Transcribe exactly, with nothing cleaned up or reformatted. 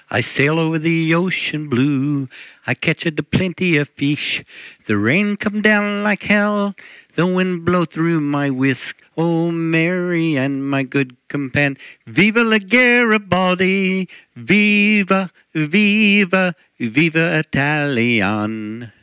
I sail over the ocean blue, I catch a plenty of fish. The rain come down like hell, the wind blow through my whisk. Oh, Mary and my good companion, viva la Garibaldi, viva, viva, viva Italian.